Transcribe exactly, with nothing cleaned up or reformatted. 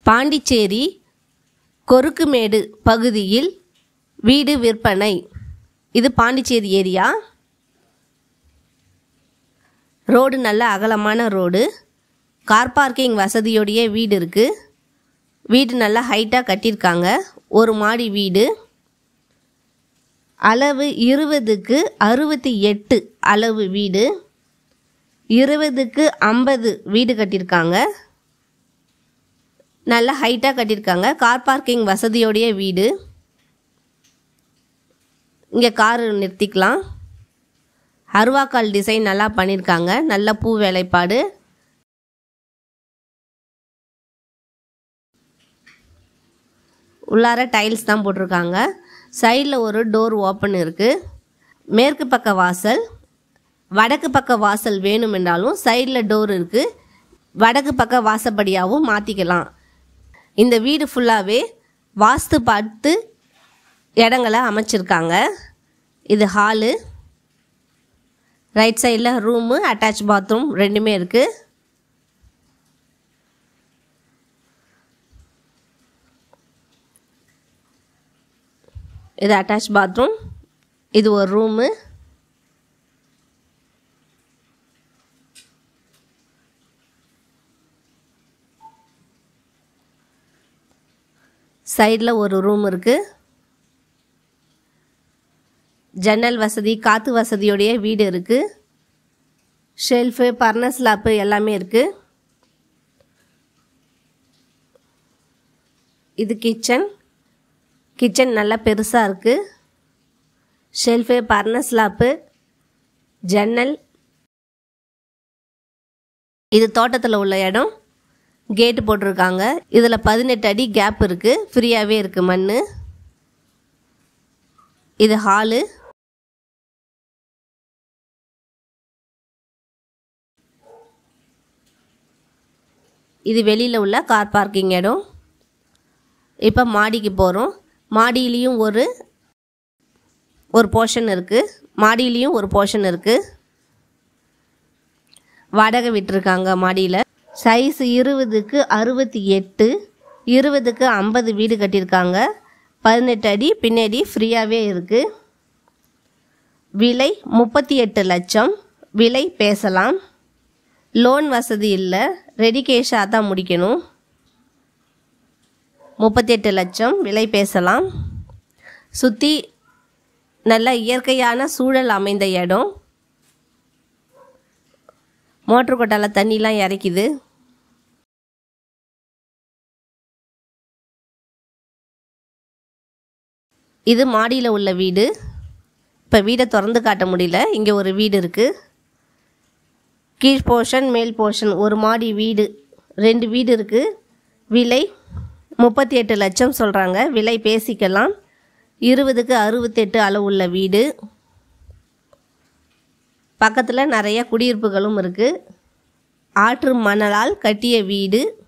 பாண்டிச்சேரி கொருக்குமேடு பகுதியில் வீடு விற்பனை. இது பாண்டிச்சேரி ஏரியா. ரோடு நல்ல அகலமான ரோடு. கார் பார்க்கிங் வசதியோடைய வீடு இருக்குது. வீடு நல்லா ஹைட்டாக கட்டியிருக்காங்க. ஒரு மாடி வீடு. அளவு இருபதுக்கு அறுபத்தி எட்டு அளவு வீடு. இருபதுக்கு ஐம்பது வீடு கட்டியிருக்காங்க. நல்லா ஹைட்டாக கட்டியிருக்காங்க. கார் பார்க்கிங் வசதியோடைய வீடு. இங்கே கார் நிறுத்திக்கலாம். அருவாக்கால் டிசைன் நல்லா பண்ணியிருக்காங்க. நல்ல பூ வேலைப்பாடு. உள்ளார டைல்ஸ் தான் போட்டிருக்காங்க. சைடில் ஒரு டோர் ஓப்பன் இருக்குது. மேற்கு பக்க வாசல். வடக்கு பக்க வாசல் வேணுமென்றாலும் சைடில் டோர் இருக்குது. வடக்கு பக்க வாசப்படியாகவும் மாற்றிக்கலாம். இந்த வீடு ஃபுல்லாகவே வாஸ்து பார்த்து இடங்களை அமைச்சிருக்காங்க. இது ஹாலு. ரைட் சைடில் ரூமு, அட்டாச் பாத்ரூம் ரெண்டுமே இருக்குது. இது அட்டாச் பாத்ரூம். இது ஒரு ரூமு. சைடில் ஒரு ரூம் இருக்குது. ஜன்னல் வசதி, காற்று வசதியோடைய வீடு இருக்குது. ஷெல்ஃபு, பர்னர் ஸ்லாப்பு எல்லாமே இருக்குது. இது கிச்சன். கிச்சன் நல்லா பெருசாக இருக்குது. ஷெல்ஃபு, பர்னர் ஸ்லாப்பு, ஜன்னல். இது தோட்டத்தில் உள்ள இடம். கேட்டு போட்டிருக்காங்க. இதில் பதினெட்டு அடி கேப் இருக்குது. ஃப்ரீயாகவே இருக்குது மண். இது ஹாலு. இது வெளியில் உள்ள கார் பார்க்கிங் இடம். இப்போ மாடிக்கு போகிறோம். மாடியிலையும் ஒரு ஒரு போர்ஷன் இருக்குது. மாடியிலையும் ஒரு போர்ஷன் இருக்குது. வாடகை விட்டுருக்காங்க மாடியில். சைஸ் இருபதுக்கு அறுபத்தி எட்டு, இருபதுக்கு ஐம்பது வீடு கட்டியிருக்காங்க. பதினெட்டு அடி பின்னாடி ஃப்ரீயாகவே இருக்குது. விலை முப்பத்தி எட்டு லட்சம். விலை பேசலாம். லோன் வசதி இல்லை. ரெடி கேஷாக தான் முடிக்கணும். முப்பத்தி எட்டு லட்சம் விலை பேசலாம். சுற்றி நல்ல இயற்கையான சூழல் அமைந்த இடம். மோட்ரு கொட்டால தண்ணிலாம் இறக்கிது. இது மாடியில் உள்ள வீடு. இப்போ வீடை திறந்து காட்ட முடியல. இங்கே ஒரு வீடு இருக்குது. கீழ் போர்ஷன், மேல் போர்ஷன், ஒரு மாடி வீடு. ரெண்டு வீடு இருக்குது. விலை முப்பத்தி எட்டு லட்சம் சொல்கிறாங்க. விலை பேசிக்கலாம். இருபதுக்கு அறுபத்தெட்டு அளவு உள்ள வீடு. பக்கத்தில் நிறைய குடியிருப்புகளும் இருக்குது. ஆற்று மணலால் கட்டிய வீடு.